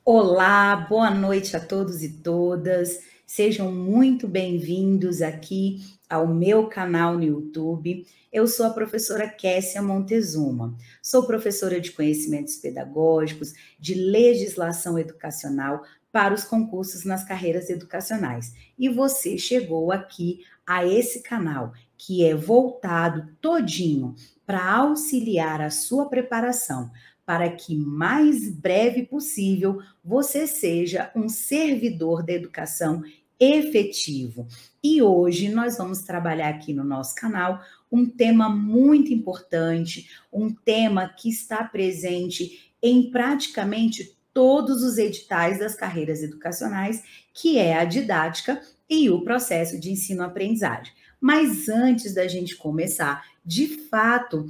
Olá, boa noite a todos e todas. Sejam muito bem-vindos aqui ao meu canal no YouTube. Eu sou a professora Kessia Montezuma. Sou professora de conhecimentos pedagógicos, de legislação educacional para os concursos nas carreiras educacionais. E você chegou aqui a esse canal que é voltado todinho para auxiliar a sua preparação, para que mais breve possível você seja um servidor da educação efetivo. E hoje nós vamos trabalhar aqui no nosso canal um tema muito importante, um tema que está presente em praticamente todos os editais das carreiras educacionais, que é a didática e o processo de ensino-aprendizagem. Mas antes da gente começar, de fato,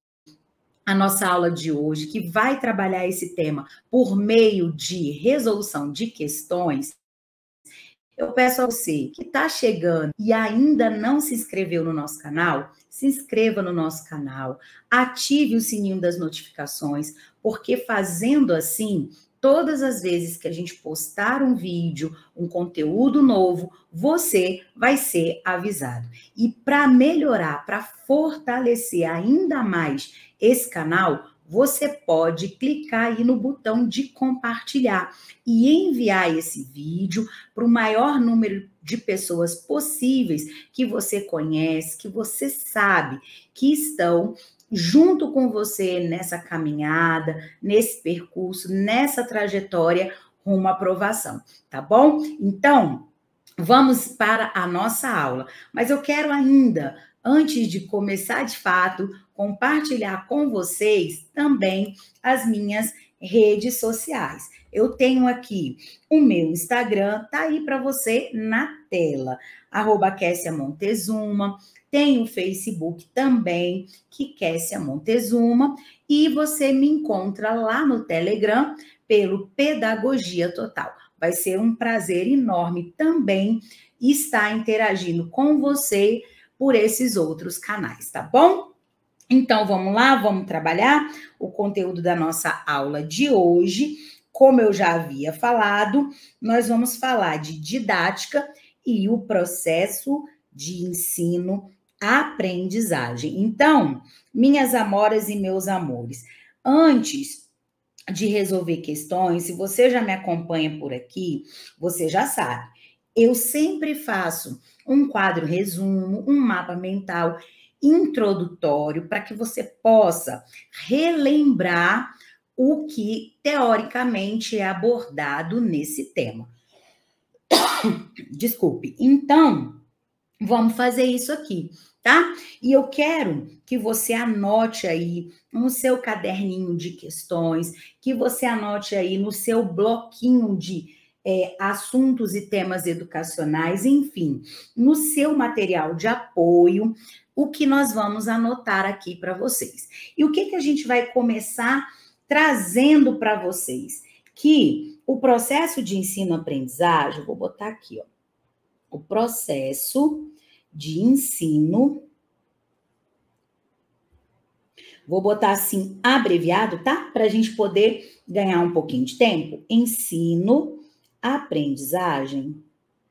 a nossa aula de hoje, que vai trabalhar esse tema por meio de resolução de questões, eu peço a você que está chegando e ainda não se inscreveu no nosso canal, se inscreva no nosso canal, ative o sininho das notificações, porque fazendo assim, todas as vezes que a gente postar um vídeo, um conteúdo novo, você vai ser avisado. E para melhorar, para fortalecer ainda mais esse canal, você pode clicar aí no botão de compartilhar e enviar esse vídeo para o maior número de pessoas possíveis que você conhece, que você sabe que estão junto com você nessa caminhada, nesse percurso, nessa trajetória rumo à aprovação, tá bom? Então, vamos para a nossa aula. Mas eu quero ainda, antes de começar de fato, compartilhar com vocês também as minhas redes sociais. Eu tenho aqui o meu Instagram, tá aí para você na tela, @Kessia Montezuma. Tem o Facebook também, que Kessia Montezuma, e você me encontra lá no Telegram pelo Pedagogia Total. Vai ser um prazer enorme também estar interagindo com você por esses outros canais, tá bom? Então, vamos lá, vamos trabalhar o conteúdo da nossa aula de hoje. Como eu já havia falado, nós vamos falar de didática e o processo de ensino-aprendizagem. Então, minhas amoras e meus amores, antes de resolver questões, se você já me acompanha por aqui, você já sabe. Eu sempre faço um quadro resumo, um mapa mental introdutório para que você possa relembrar o que teoricamente é abordado nesse tema. Desculpe. Então, vamos fazer isso aqui, tá? E eu quero que você anote aí no seu caderninho de questões, que você anote aí no seu bloquinho de assuntos e temas educacionais, enfim, no seu material de apoio, o que nós vamos anotar aqui para vocês. E o que a gente vai começar trazendo para vocês? Que o processo de ensino-aprendizagem, vou botar aqui, ó, o processo de ensino, vou botar assim, abreviado, tá? Para a gente poder ganhar um pouquinho de tempo. Ensino, aprendizagem.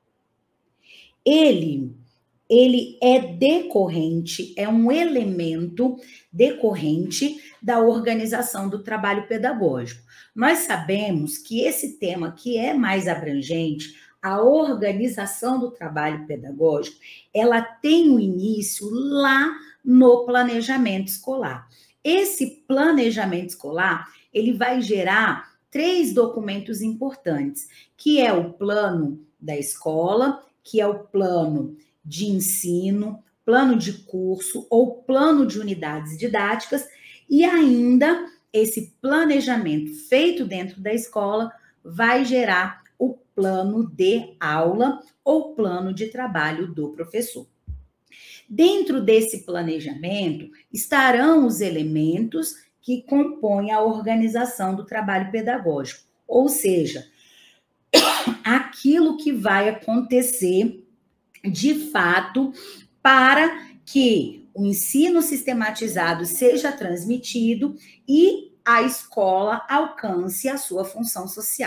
Ele é decorrente, é um elemento decorrente da organização do trabalho pedagógico. Nós sabemos que esse tema que é mais abrangente, a organização do trabalho pedagógico, ela tem um início lá no planejamento escolar. Esse planejamento escolar, ele vai gerar 3 documentos importantes, que é o plano da escola, que é o plano de ensino, plano de curso ou plano de unidades didáticas, e ainda esse planejamento feito dentro da escola vai gerar o plano de aula ou plano de trabalho do professor. Dentro desse planejamento estarão os elementos que compõem a organização do trabalho pedagógico, ou seja, aquilo que vai acontecer de fato para que o ensino sistematizado seja transmitido e a escola alcance a sua função social.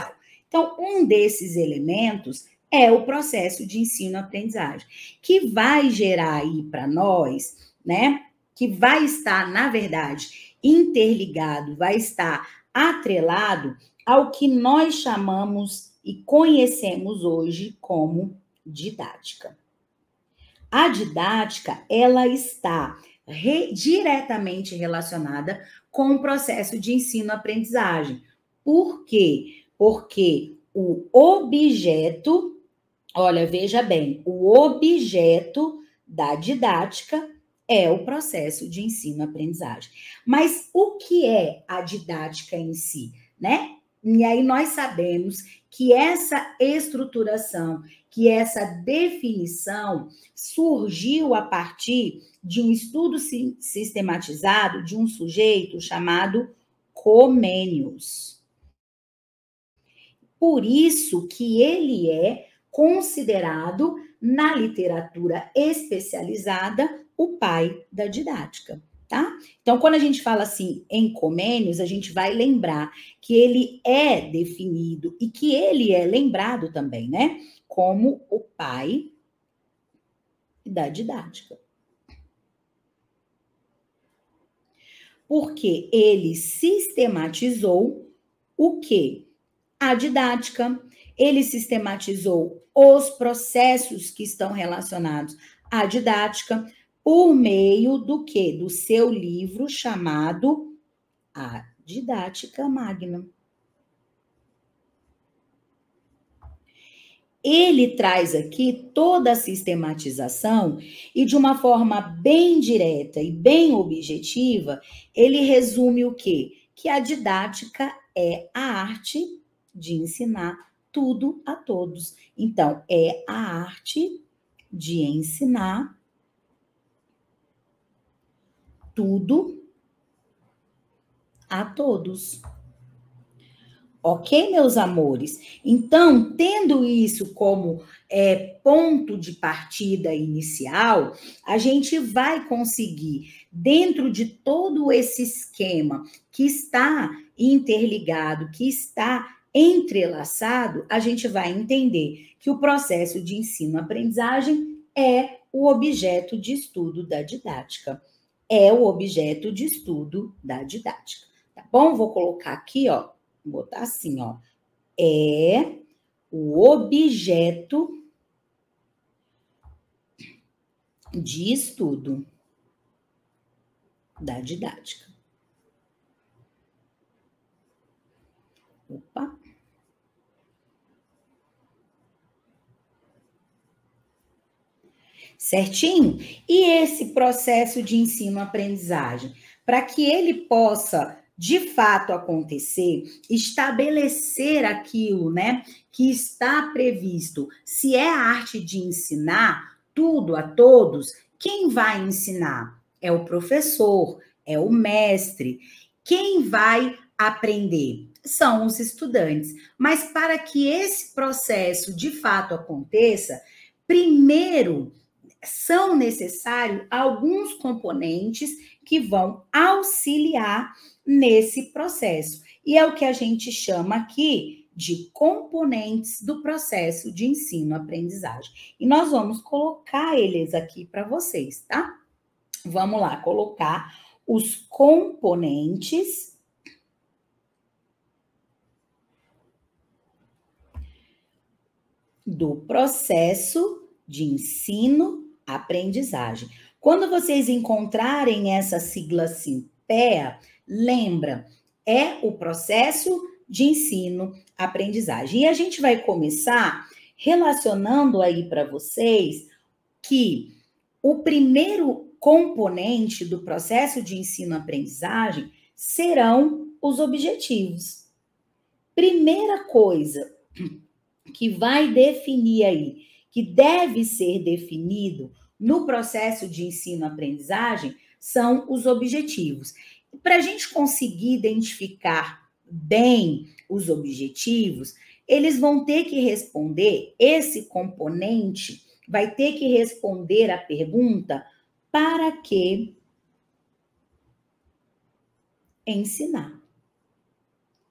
Então, um desses elementos é o processo de ensino-aprendizagem, que vai gerar aí para nós, né, que vai estar, na verdade, interligado, vai estar atrelado ao que nós chamamos e conhecemos hoje como didática. A didática, ela está diretamente relacionada com o processo de ensino-aprendizagem. Por quê? Porque o objeto, olha, veja bem, o objeto da didática é o processo de ensino-aprendizagem. Mas o que é a didática em si, né? E aí nós sabemos que essa estruturação, que essa definição surgiu a partir de um estudo sistematizado de um sujeito chamado Comênios. Por isso que ele é considerado, na literatura especializada, o pai da didática, tá? Então, quando a gente fala assim em Comênios, a gente vai lembrar que ele é definido e que ele é lembrado também, né? Como o pai da didática. Porque ele sistematizou o quê? A didática, ele sistematizou os processos que estão relacionados à didática por meio do quê? Do seu livro chamado A Didática Magna. Ele traz aqui toda a sistematização e de uma forma bem direta e bem objetiva, ele resume o quê? Que a didática é a arte de ensinar tudo a todos. Então, é a arte de ensinar tudo a todos. Ok, meus amores? Então, tendo isso como ponto de partida inicial, a gente vai conseguir, dentro de todo esse esquema que está interligado, que está entrelaçado, a gente vai entender que o processo de ensino-aprendizagem é o objeto de estudo da didática. É o objeto de estudo da didática. Tá bom? Vou colocar aqui, ó. Vou botar assim, ó. É o objeto de estudo da didática. Opa. Certinho? E esse processo de ensino-aprendizagem, para que ele possa de fato acontecer, estabelecer aquilo, né, que está previsto. Se é a arte de ensinar tudo a todos, quem vai ensinar? É o professor, é o mestre. Quem vai aprender? São os estudantes. Mas para que esse processo de fato aconteça, primeiro são necessários alguns componentes que vão auxiliar nesse processo. E é o que a gente chama aqui de componentes do processo de ensino-aprendizagem. E nós vamos colocar eles aqui para vocês, tá? Vamos lá, colocar os componentes do processo de ensino-aprendizagem. Quando vocês encontrarem essa sigla SINPEA, lembra, é o processo de ensino-aprendizagem. E a gente vai começar relacionando aí para vocês que o primeiro componente do processo de ensino-aprendizagem serão os objetivos. Primeira coisa que vai definir aí, que deve ser definido no processo de ensino-aprendizagem, são os objetivos. Para a gente conseguir identificar bem os objetivos, eles vão ter que responder, esse componente vai ter que responder a pergunta: para que ensinar?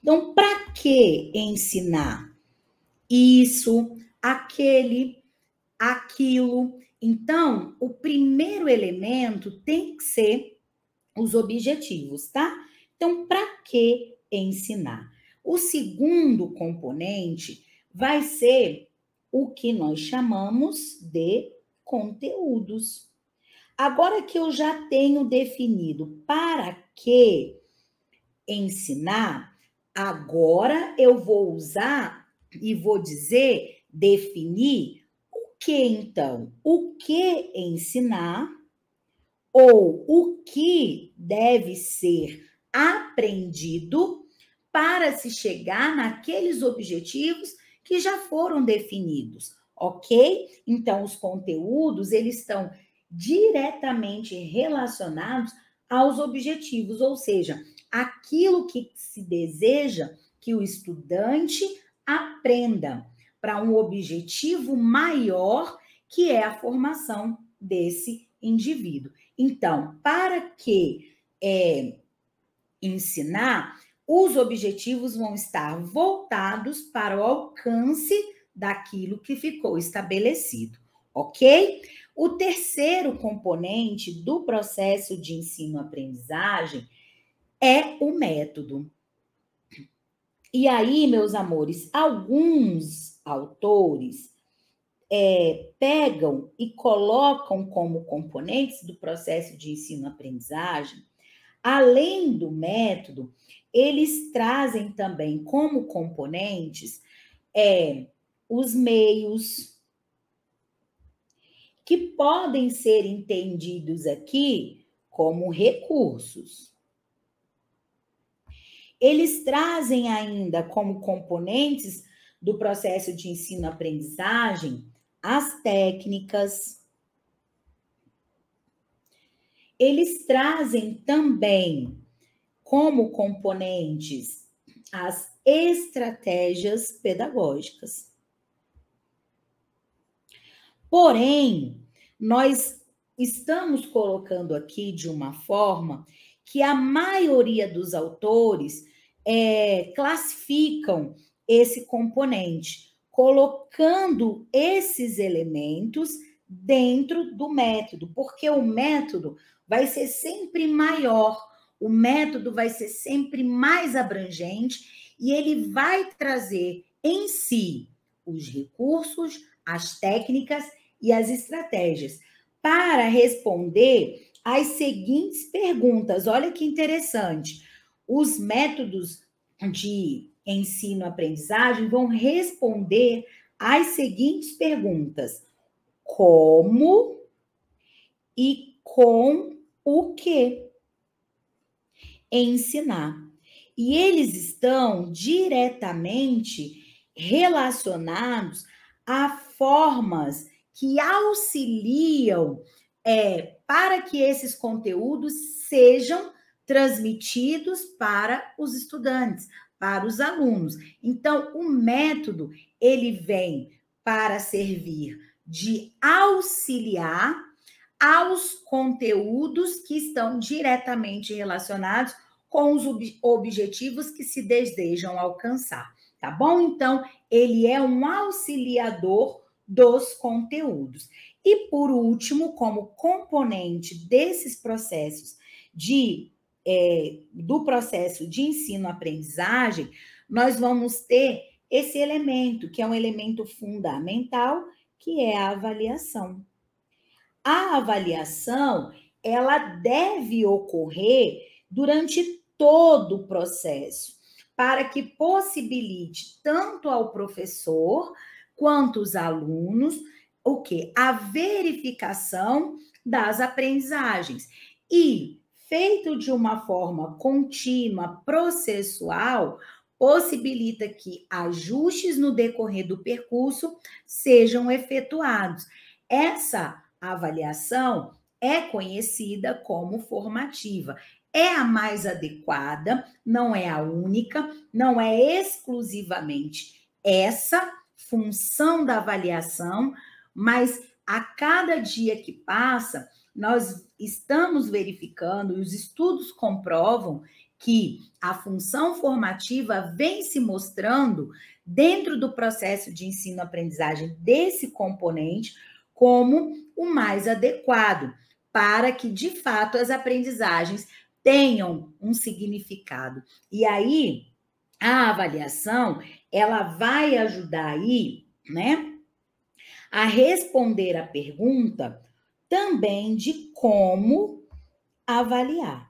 Então, para que ensinar isso, aquele, aquilo? Então, o primeiro elemento tem que ser os objetivos, tá? Então, para que ensinar? O segundo componente vai ser o que nós chamamos de conteúdos. Agora que eu já tenho definido para que ensinar, agora eu vou usar e vou dizer, definir o que então? O que ensinar ou o que deve ser aprendido para se chegar naqueles objetivos que já foram definidos, ok? Então, os conteúdos, eles estão diretamente relacionados aos objetivos, ou seja, aquilo que se deseja que o estudante aprenda para um objetivo maior, que é a formação desse indivíduo. Então, para que ensinar, os objetivos vão estar voltados para o alcance daquilo que ficou estabelecido, ok? O terceiro componente do processo de ensino-aprendizagem é o método. E aí, meus amores, alguns autores pegam e colocam como componentes do processo de ensino-aprendizagem, além do método, eles trazem também como componentes os meios, que podem ser entendidos aqui como recursos. Eles trazem ainda como componentes do processo de ensino-aprendizagem as técnicas. Eles trazem também como componentes as estratégias pedagógicas. Porém, nós estamos colocando aqui de uma forma que a maioria dos autores classificam esse componente, colocando esses elementos dentro do método, porque o método vai ser sempre maior, o método vai ser sempre mais abrangente e ele vai trazer em si os recursos, as técnicas e as estratégias para responder às seguintes perguntas. Olha que interessante. Os métodos de ensino-aprendizagem vão responder às seguintes perguntas: como e com o que ensinar. E eles estão diretamente relacionados a formas que auxiliam para que esses conteúdos sejam transmitidos para os estudantes, para os alunos. Então, o método, ele vem para servir de auxiliar aos conteúdos que estão diretamente relacionados com os objetivos que se desejam alcançar, tá bom? Então, ele é um auxiliador dos conteúdos. E, por último, como componente desses processos do processo de ensino-aprendizagem, nós vamos ter esse elemento, que é um elemento fundamental, que é a avaliação. A avaliação, ela deve ocorrer durante todo o processo, para que possibilite tanto ao professor quanto os alunos o quê? A verificação das aprendizagens. E, feito de uma forma contínua, processual, possibilita que ajustes no decorrer do percurso sejam efetuados. Essa avaliação é conhecida como formativa. É a mais adequada, não é a única, não é exclusivamente essa função da avaliação, mas a cada dia que passa, nós estamos verificando, e os estudos comprovam, que a função formativa vem se mostrando dentro do processo de ensino-aprendizagem desse componente como o mais adequado, para que, de fato, as aprendizagens tenham um significado. E aí, a avaliação, ela vai ajudar aí, né, a responder a pergunta também de como avaliar.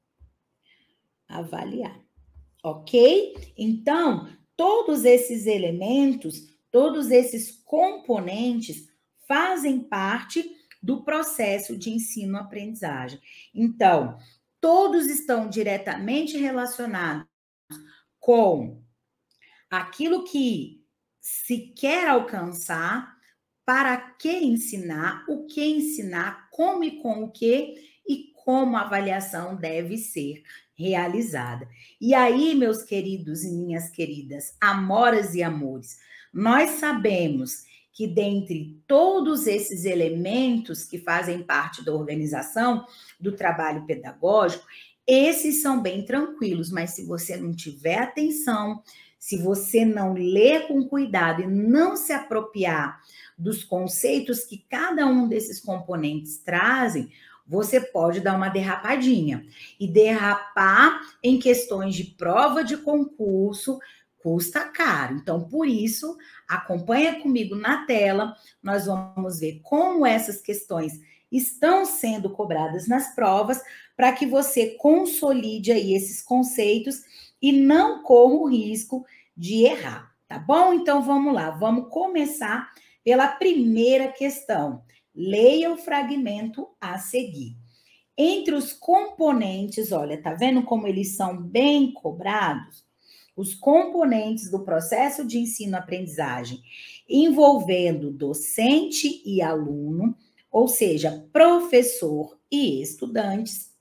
Avaliar, ok? Então, todos esses elementos, todos esses componentes fazem parte do processo de ensino-aprendizagem. Então, todos estão diretamente relacionados com aquilo que se quer alcançar, para que ensinar, o que ensinar, como e com o que, e como a avaliação deve ser realizada. E aí, meus queridos e minhas queridas, amoras e amores, nós sabemos que dentre todos esses elementos que fazem parte da organização do trabalho pedagógico, esses são bem tranquilos, mas se você não tiver atenção, se você não ler com cuidado e não se apropriar dos conceitos que cada um desses componentes trazem, você pode dar uma derrapadinha. E derrapar em questões de prova de concurso custa caro. Então, por isso, acompanha comigo na tela, nós vamos ver como essas questões estão sendo cobradas nas provas, para que você consolide aí esses conceitos e não corra o risco de errar, tá bom? Então, vamos lá, vamos começar pela primeira questão. Leia o fragmento a seguir. Entre os componentes, olha, tá vendo como eles são bem cobrados? Os componentes do processo de ensino-aprendizagem envolvendo docente e aluno, ou seja, professor e estudantes,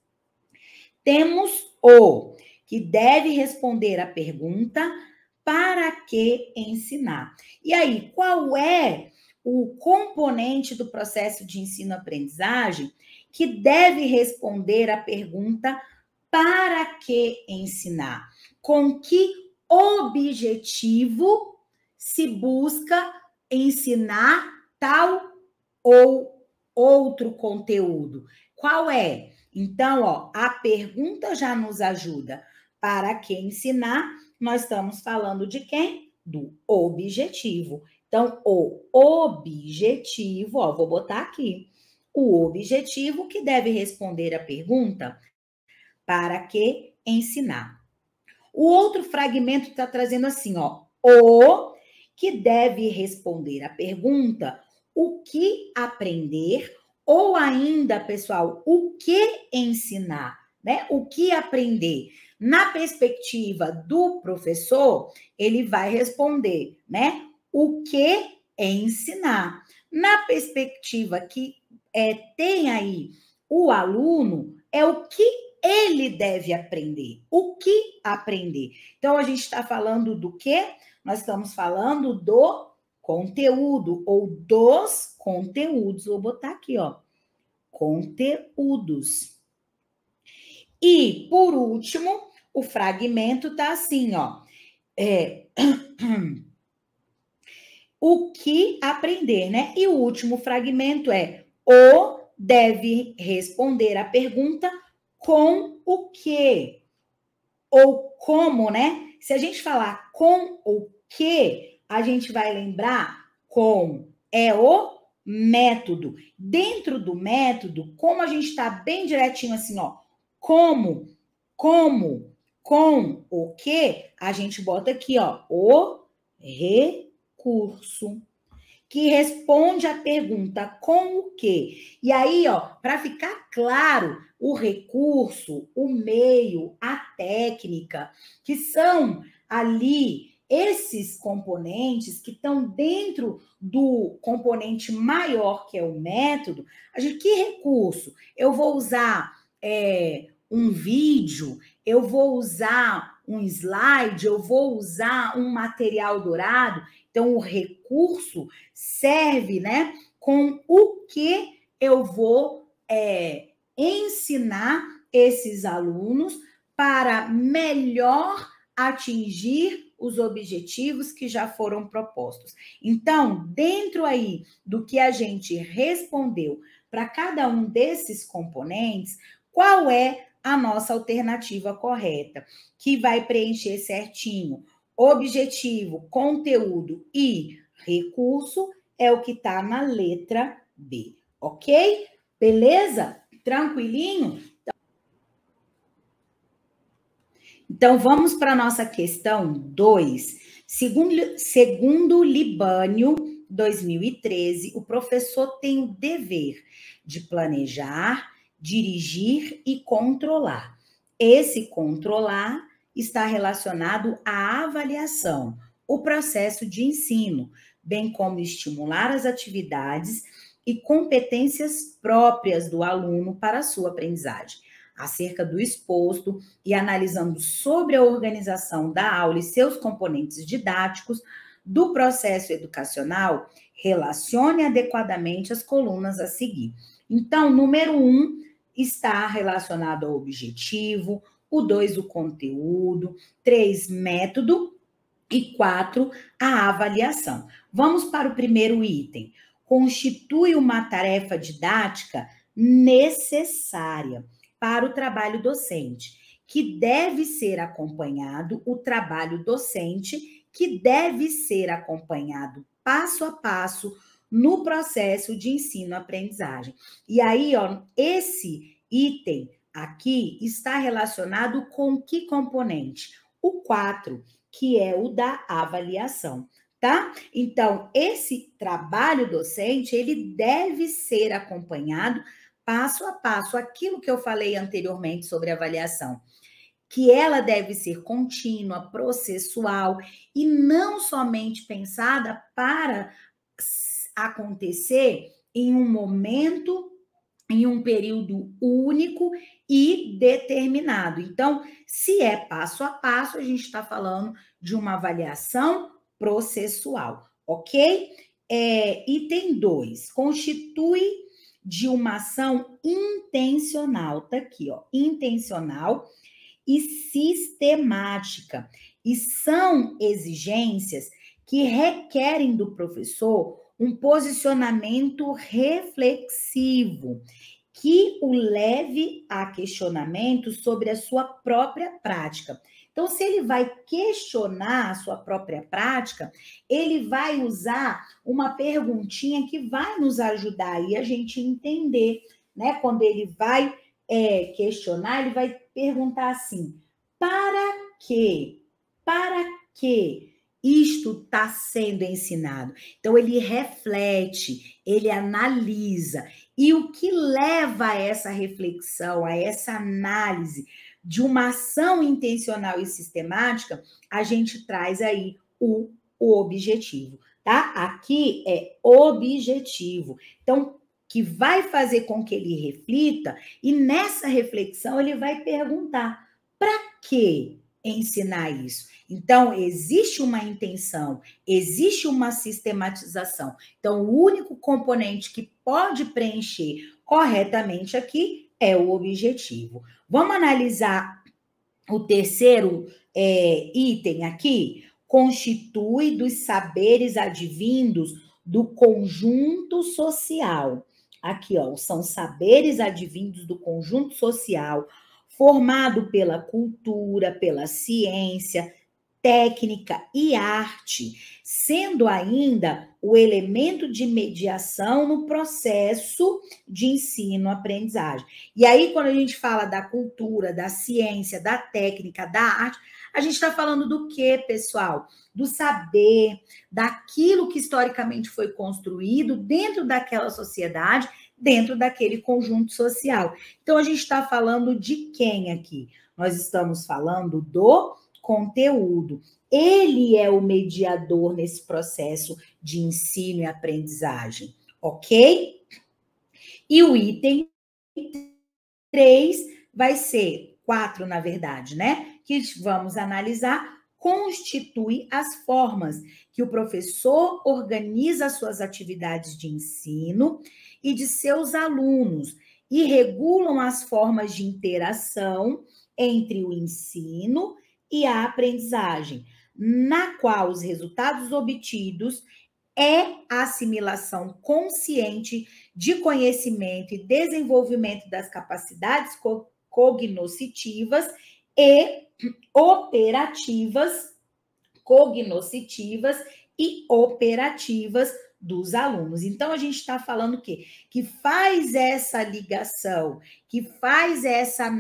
temos o que deve responder a pergunta: para que ensinar? E aí, qual é o componente do processo de ensino-aprendizagem que deve responder a pergunta: para que ensinar? Com que objetivo se busca ensinar tal ou outro conteúdo? Qual é? Então, ó, a pergunta já nos ajuda. Para que ensinar? Nós estamos falando de quem? Do objetivo. Então, o objetivo, ó, vou botar aqui. O objetivo que deve responder a pergunta: para que ensinar? O outro fragmento está trazendo assim, ó, o que deve responder a pergunta: o que aprender? Ou ainda, pessoal, o que ensinar, né? O que aprender? Na perspectiva do professor, ele vai responder, né? O que ensinar? Na perspectiva que tem aí o aluno, é o que ele deve aprender. O que aprender? Então, a gente está falando do quê? Nós estamos falando do conteúdo ou dos conteúdos. Vou botar aqui, ó. Conteúdos. E, por último, o fragmento tá assim, ó. O que aprender, né? E o último fragmento é: o deve responder a pergunta com o quê? Ou como, né? Se a gente falar com o quê, a gente vai lembrar com é o método. Dentro do método, como a gente está bem direitinho assim, ó, como, com o quê, a gente bota aqui, ó, o recurso, que responde a pergunta com o quê? E aí, ó, para ficar claro, o recurso, o meio, a técnica, que são ali esses componentes que estão dentro do componente maior, que é o método. Que recurso? Eu vou usar um vídeo, eu vou usar um slide, eu vou usar um material dourado. Então, o recurso serve, né, com o que eu vou ensinar esses alunos para melhor atingir os objetivos que já foram propostos. Então, dentro aí do que a gente respondeu para cada um desses componentes, qual é a nossa alternativa correta? Que vai preencher certinho objetivo, conteúdo e recurso, é o que está na letra B, ok? Beleza? Tranquilinho? Então, vamos para a nossa questão 2. Segundo Libânio, 2013, o professor tem o dever de planejar, dirigir e controlar. Esse controlar está relacionado à avaliação, o processo de ensino, bem como estimular as atividades e competências próprias do aluno para a sua aprendizagem. Acerca do exposto e analisando sobre a organização da aula e seus componentes didáticos do processo educacional, relacione adequadamente as colunas a seguir. Então, número 1 está relacionado ao objetivo, o 2, o conteúdo, 3, método e 4, a avaliação. Vamos para o primeiro item. Constitui uma tarefa didática necessária para o trabalho docente, que deve ser acompanhado, o trabalho docente, que deve ser acompanhado passo a passo no processo de ensino-aprendizagem. E aí, ó, esse item aqui está relacionado com que componente? O 4, que é o da avaliação, tá? Então, esse trabalho docente, ele deve ser acompanhado passo a passo, aquilo que eu falei anteriormente sobre avaliação, que ela deve ser contínua, processual e não somente pensada para acontecer em um momento, em um período único e determinado. Então, se é passo a passo, a gente está falando de uma avaliação processual, ok? Item 2, constitui de uma ação intencional, tá aqui, ó, intencional e sistemática. E são exigências que requerem do professor um posicionamento reflexivo, que o leve a questionamento sobre a sua própria prática. Então, se ele vai questionar a sua própria prática, ele vai usar uma perguntinha que vai nos ajudar aí a gente entender, né? Quando ele vai questionar, ele vai perguntar assim: para quê? Para quê isto está sendo ensinado? Então, ele reflete, ele analisa. E o que leva a essa reflexão, a essa análise de uma ação intencional e sistemática, a gente traz aí o objetivo, tá? Aqui é objetivo. Então, que vai fazer com que ele reflita, e nessa reflexão ele vai perguntar: para que ensinar isso? Então, existe uma intenção, existe uma sistematização. Então, o único componente que pode preencher corretamente aqui é o objetivo. Vamos analisar o terceiro item aqui? Constitui dos saberes advindos do conjunto social. Aqui, ó, são saberes advindos do conjunto social, formado pela cultura, pela ciência, técnica e arte, sendo ainda o elemento de mediação no processo de ensino-aprendizagem. E aí, quando a gente fala da cultura, da ciência, da técnica, da arte, a gente está falando do quê, pessoal? Do saber, daquilo que historicamente foi construído dentro daquela sociedade, dentro daquele conjunto social. Então, a gente está falando de quem aqui? Nós estamos falando do conteúdo. Ele é o mediador nesse processo de ensino e aprendizagem, ok? E o item 3 vai ser 4, na verdade, né? Que vamos analisar, constitui as formas que o professor organiza suas atividades de ensino e de seus alunos e regulam as formas de interação entre o ensino e a aprendizagem, na qual os resultados obtidos é a assimilação consciente de conhecimento e desenvolvimento das capacidades cognoscitivas e operativas, dos alunos. Então, a gente está falando o quê? Que faz essa ligação, que faz essa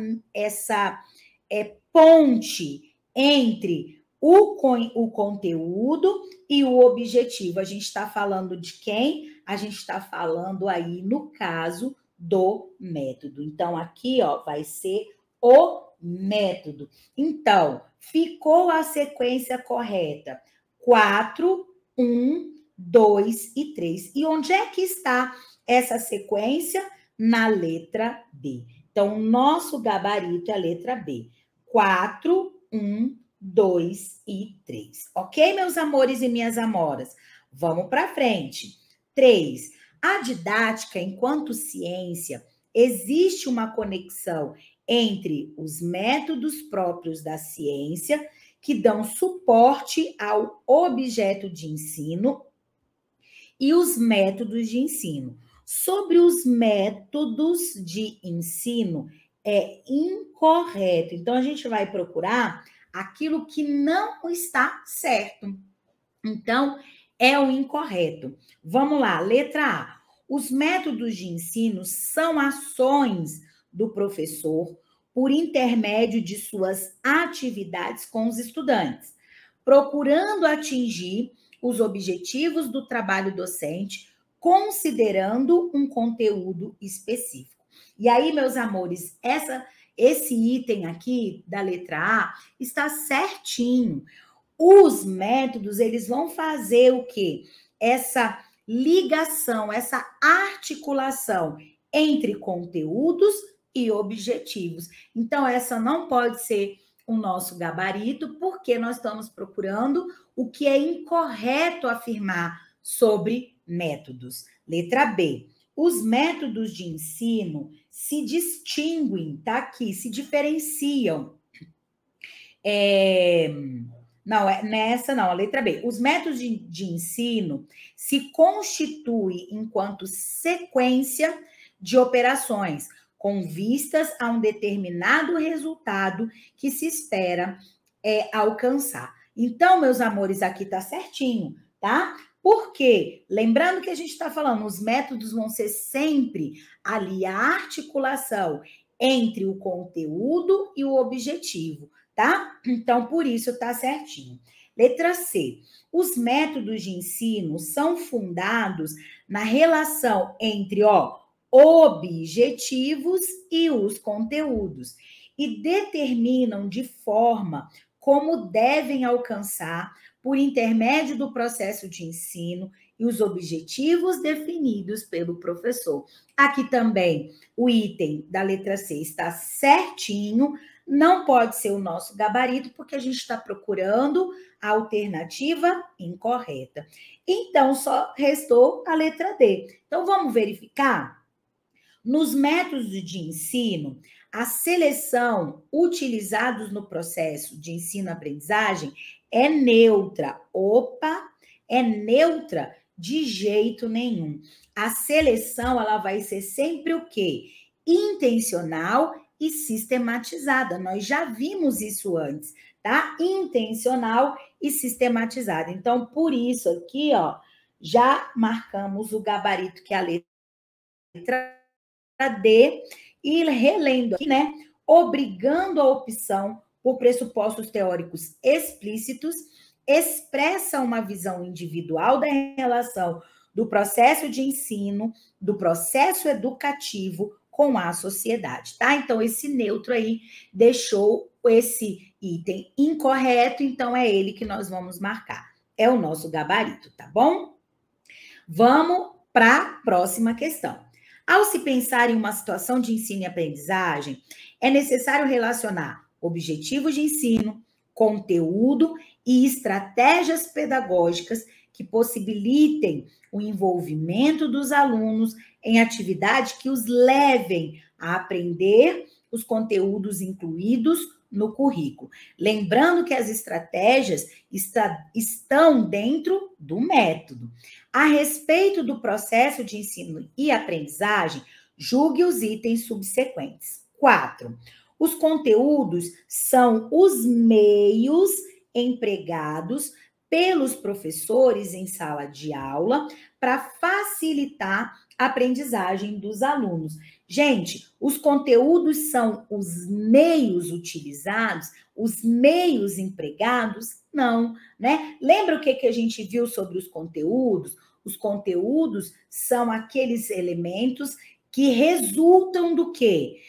ponte entre o conteúdo e o objetivo. A gente está falando de quem? A gente está falando aí, no caso, do método. Então, aqui, ó, vai ser o método. Então, ficou a sequência correta. 4, 1, 2 e 3. E onde é que está essa sequência? Na letra B. Então, o nosso gabarito é a letra B. 4, 1, 2 e 3. Ok, meus amores e minhas amoras? Vamos para frente. 3. A didática, enquanto ciência, existe uma conexão entre os métodos próprios da ciência, que dão suporte ao objeto de ensino, e os métodos de ensino. Sobre os métodos de ensino, é incorreto. Então, a gente vai procurar aquilo que não está certo. Então, é o incorreto. Vamos lá, letra A. Os métodos de ensino são ações do professor por intermédio de suas atividades com os estudantes, procurando atingir os objetivos do trabalho docente, considerando um conteúdo específico. E aí, meus amores, esse item aqui da letra A está certinho. Os métodos, eles vão fazer o quê? Essa ligação, essa articulação entre conteúdos e objetivos. Então, essa não pode ser o nosso gabarito, porque nós estamos procurando o que é incorreto afirmar sobre métodos. Letra B. Os métodos de ensino se distinguem, tá aqui, se diferenciam. Não, nessa não, a letra B. Os métodos de ensino se constituem enquanto sequência de operações com vistas a um determinado resultado que se espera alcançar. Então, meus amores, aqui tá certinho, tá? Por quê? Lembrando que a gente está falando, os métodos vão ser sempre ali a articulação entre o conteúdo e o objetivo, tá? Então, por isso tá certinho. Letra C. Os métodos de ensino são fundados na relação entre, objetivos e os conteúdos e determinam de forma como devem alcançar, por intermédio do processo de ensino, e os objetivos definidos pelo professor. Aqui também o item da letra C está certinho, não pode ser o nosso gabarito, porque a gente está procurando a alternativa incorreta. Então, só restou a letra D. Então, vamos verificar? Nos métodos de ensino, a seleção utilizados no processo de ensino-aprendizagem é neutra. Opa, é neutra de jeito nenhum. A seleção, ela vai ser sempre o quê? Intencional e sistematizada. Nós já vimos isso antes, tá? Intencional e sistematizada. Então, por isso aqui, já marcamos o gabarito, que é a letra D, e relendo aqui, né? Obrigando a opção por pressupostos teóricos explícitos, expressa uma visão individual da relação do processo de ensino, do processo educativo com a sociedade, tá? Então, esse neutro aí deixou esse item incorreto, então é ele que nós vamos marcar. É o nosso gabarito, tá bom? Vamos para a próxima questão. Ao se pensar em uma situação de ensino e aprendizagem, é necessário relacionar objetivos de ensino, conteúdo e estratégias pedagógicas que possibilitem o envolvimento dos alunos em atividades que os levem a aprender os conteúdos incluídos no currículo. Lembrando que as estratégias estão dentro do método. A respeito do processo de ensino e aprendizagem, julgue os itens subsequentes. 4. Os conteúdos são os meios empregados pelos professores em sala de aula para facilitar a aprendizagem dos alunos. Gente, os conteúdos são os meios utilizados, os meios empregados? Não, né? Lembra o que a gente viu sobre os conteúdos? Os conteúdos são aqueles elementos que resultam do quê?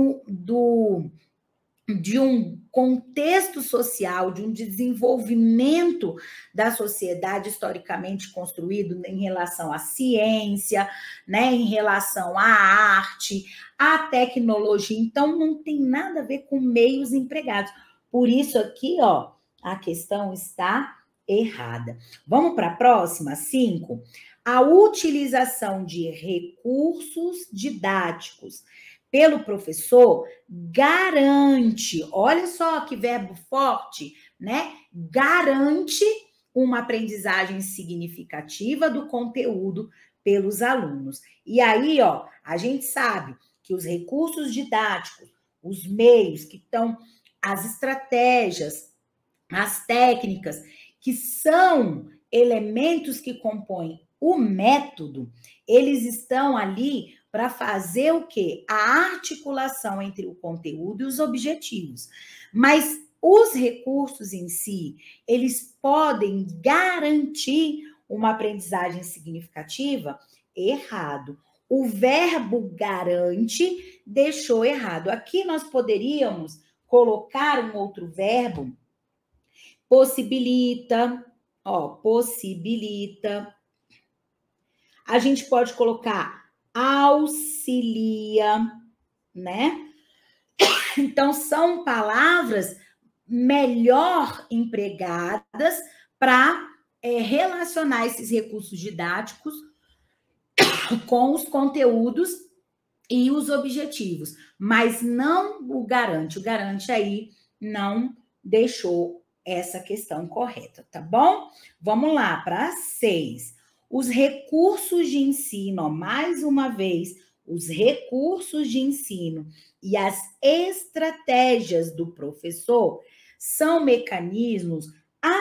De um contexto social, de um desenvolvimento da sociedade historicamente construído em relação à ciência, né, em relação à arte, à tecnologia. Então, não tem nada a ver com meios empregados. Por isso aqui, ó, a questão está errada. Vamos para a próxima? 5. A utilização de recursos didáticos pelo professor garante, olha só que verbo forte, né? Garante uma aprendizagem significativa do conteúdo pelos alunos. E aí, ó, a gente sabe que os recursos didáticos, os meios que estão, as estratégias, as técnicas, que são elementos que compõem o método, eles estão ali para fazer o quê? A articulação entre o conteúdo e os objetivos. Mas os recursos em si, eles podem garantir uma aprendizagem significativa? Errado. O verbo garante deixou errado. Aqui nós poderíamos colocar um outro verbo, possibilita, ó, possibilita. A gente pode colocar auxilia, né? Então, são palavras melhor empregadas para relacionar esses recursos didáticos com os conteúdos e os objetivos, mas não o garante. O garante aí não deixou essa questão correta, tá bom? Vamos lá para 6. Os recursos de ensino, ó, mais uma vez, os recursos de ensino e as estratégias do professor são mecanismos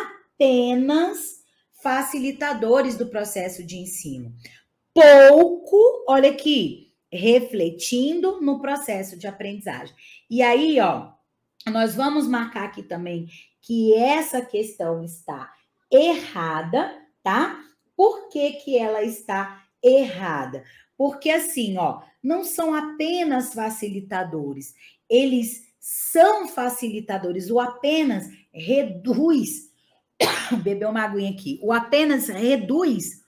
apenas facilitadores do processo de ensino. Pouco, olha aqui, refletindo no processo de aprendizagem. E aí, ó, nós vamos marcar aqui também que essa questão está errada, tá? Por que ela está errada? Porque assim, ó, não são apenas facilitadores, eles são facilitadores. O apenas reduz, beber uma aguinha aqui, o apenas reduz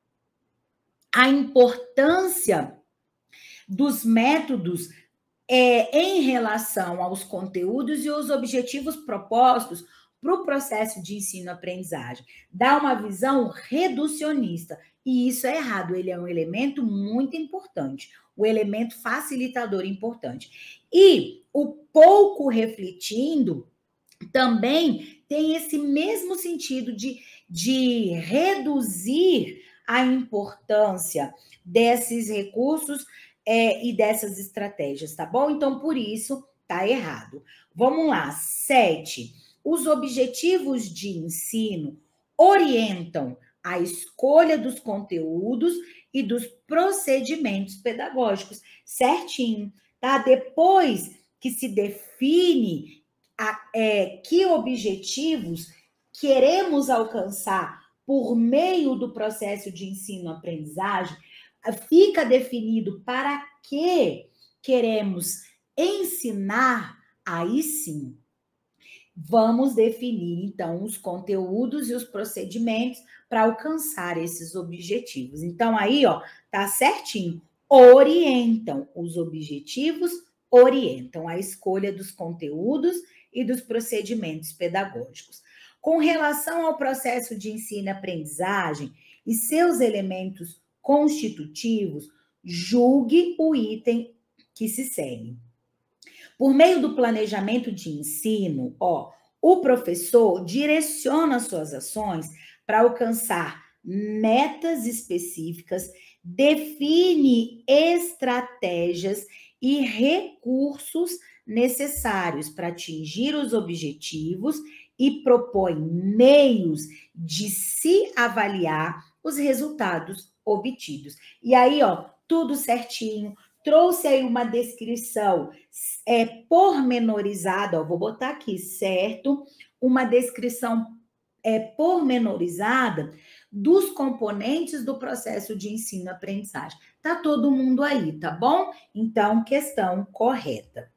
a importância dos métodos em relação aos conteúdos e os objetivos propostos para o processo de ensino-aprendizagem. Dá uma visão reducionista, e isso é errado, ele é um elemento muito importante, o elemento facilitador importante. E o pouco refletindo também tem esse mesmo sentido de reduzir a importância desses recursos e dessas estratégias, tá bom? Então, por isso, tá errado. Vamos lá, 7. Os objetivos de ensino orientam a escolha dos conteúdos e dos procedimentos pedagógicos. Certinho, tá? Depois que se define que objetivos queremos alcançar por meio do processo de ensino-aprendizagem, fica definido para que queremos ensinar, aí sim, vamos definir, então, os conteúdos e os procedimentos para alcançar esses objetivos. Então, aí, ó, tá certinho. Orientam os objetivos, orientam a escolha dos conteúdos e dos procedimentos pedagógicos. Com relação ao processo de ensino e aprendizagem e seus elementos constitutivos, julgue o item que se segue. Por meio do planejamento de ensino, o professor direciona suas ações para alcançar metas específicas, define estratégias e recursos necessários para atingir os objetivos e propõe meios de se avaliar os resultados obtidos. E aí, tudo certinho. Trouxe aí uma descrição pormenorizada, vou botar aqui, certo? Uma descrição pormenorizada dos componentes do processo de ensino-aprendizagem. Tá todo mundo aí, tá bom? Então, questão correta.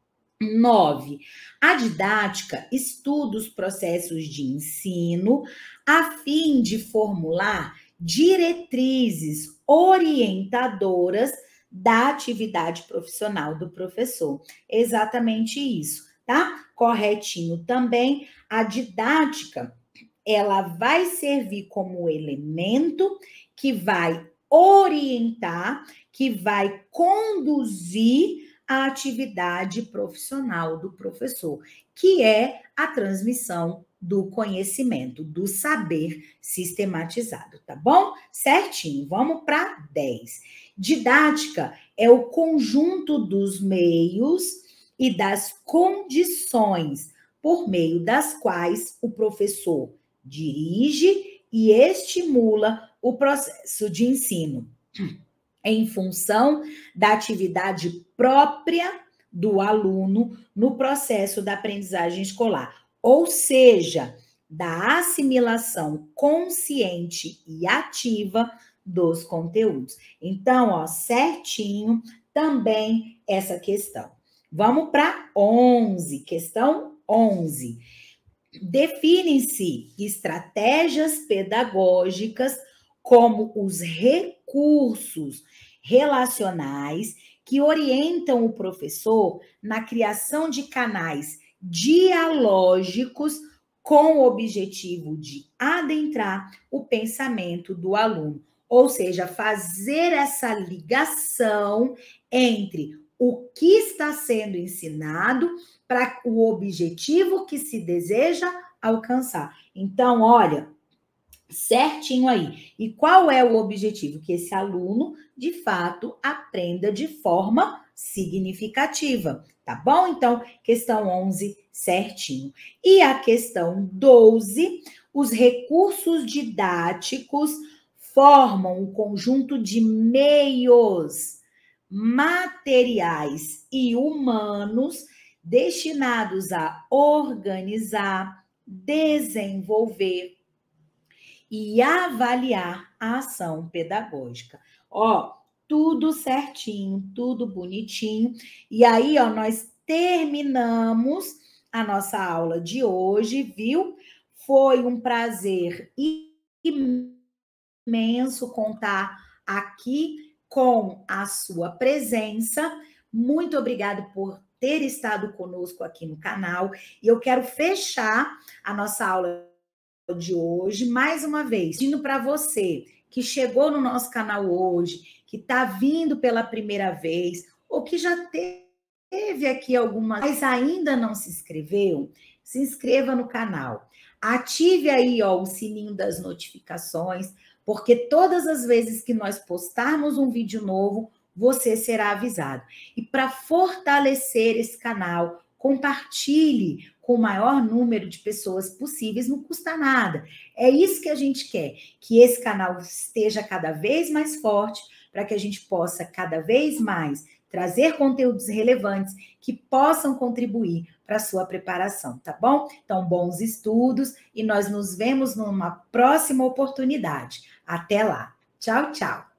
9. A didática estuda os processos de ensino a fim de formular diretrizes orientadoras da atividade profissional do professor. Exatamente isso, tá? Corretinho também. A didática, ela vai servir como elemento que vai orientar, que vai conduzir a atividade profissional do professor, que é a transmissão do conhecimento, do saber sistematizado, tá bom? Certinho, vamos para 10. Didática é o conjunto dos meios e das condições por meio das quais o professor dirige e estimula o processo de ensino, em função da atividade própria do aluno no processo da aprendizagem escolar, ou seja, da assimilação consciente e ativa dos conteúdos. Então, certinho também essa questão. Vamos para 11, questão 11. Definem-se estratégias pedagógicas como os recursos relacionais que orientam o professor na criação de canais dialógicos com o objetivo de adentrar o pensamento do aluno, ou seja, fazer essa ligação entre o que está sendo ensinado para o objetivo que se deseja alcançar. Então, olha, certinho aí. E qual é o objetivo? Que esse aluno, de fato, aprenda de forma significativa, tá bom? Então, questão 11, certinho. E a questão 12, os recursos didáticos formam um conjunto de meios materiais e humanos destinados a organizar, desenvolver e avaliar a ação pedagógica. Tudo certinho, tudo bonitinho. E aí, nós terminamos a nossa aula de hoje, viu? Foi um prazer imenso contar aqui com a sua presença. Muito obrigada por ter estado conosco aqui no canal. E eu quero fechar a nossa aula de hoje, mais uma vez, pedindo para você que chegou no nosso canal hoje, que está vindo pela primeira vez, ou que já teve aqui algumas, mas ainda não se inscreveu, se inscreva no canal. Ative aí, o sininho das notificações, porque todas as vezes que nós postarmos um vídeo novo, você será avisado. E para fortalecer esse canal, compartilhe com o maior número de pessoas possíveis, não custa nada. É isso que a gente quer, que esse canal esteja cada vez mais forte, para que a gente possa cada vez mais trazer conteúdos relevantes que possam contribuir para a sua preparação, tá bom? Então, bons estudos e nós nos vemos numa próxima oportunidade. Até lá. Tchau, tchau.